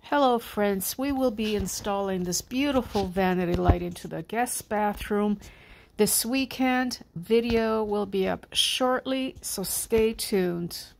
Hello friends, we will be installing this beautiful vanity light into the guest bathroom this weekend. Video will be up shortly, so stay tuned.